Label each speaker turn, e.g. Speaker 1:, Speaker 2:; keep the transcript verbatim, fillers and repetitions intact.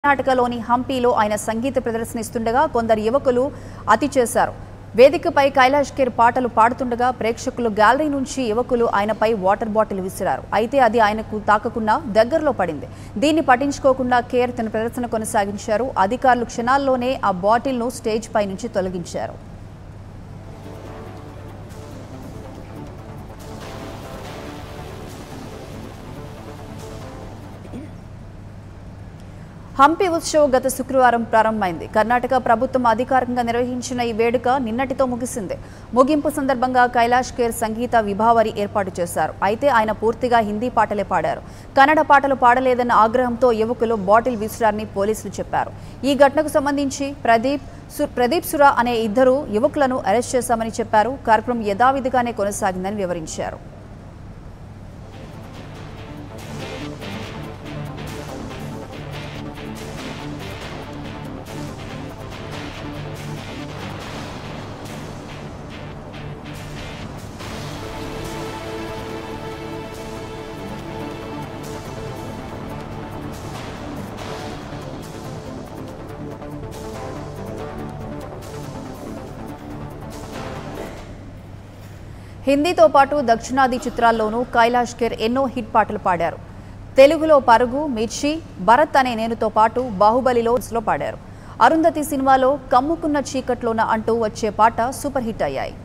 Speaker 1: కర్ణాటకలోని హంపీలో ఆయన సంగీత ప్రదర్శనిస్తుండగా కొందరు యువకులు అతి చేశారు. వేదికపై కైలాష్ ఖేర్ పాటలు పాడుతుండగా ప్రేక్షకులు గ్యాలరీ నుంచి యువకులు ఆయనపై వాటర్ బాటిల్ విసిరారు. అయితే అది ఆయనకు తాకకుండా దగ్గరలో పడింది. దీన్ని పట్టించుకోకుండా ఖేర్ తన ప్రదర్శన కొనసాగించారు. అధికారులు క్షణాల్లోనే ఆ బాటిల్ను స్టేజ్ పై నుంచి తొలగించారు. హంపి ఉత్సవ్ గత శుక్రవారం ప్రారంభమైంది. కర్ణాటక ప్రభుత్వం అధికారికంగా నిర్వహించిన ఈ వేడుక నిన్నటితో ముగిసింది. ముగింపు సందర్భంగా కైలాష్ ఖేర్ సంగీత విభావరి ఏర్పాటు చేశారు. అయితే ఆయన పూర్తిగా హిందీ పాటలే పాడారు. కన్నడ పాటలు పాడలేదన్న ఆగ్రహంతో యువకులు బాటిల్ విసిరారని పోలీసులు చెప్పారు. ఈ ఘటనకు సంబంధించి ప్రదీప్ ప్రదీప్ సురా అనే ఇద్దరు యువకులను అరెస్ట్ చేశామని చెప్పారు. కార్యక్రమం యథావిధిగానే కొనసాగిందని వివరించారు. హిందీతో పాటు దక్షిణాది చిత్రాల్లోనూ కైలాష్ ఖేర్ ఎన్నో హిట్ పాటలు పాడారు. తెలుగులో పరుగు, మిర్చి, భరత్ అనే నేనుతో పాటు బాహుబలిలో పాడారు. అరుంధతి సినిమాలో కమ్ముకున్న చీకట్లోన అంటూ వచ్చే పాట సూపర్ హిట్ అయ్యాయి.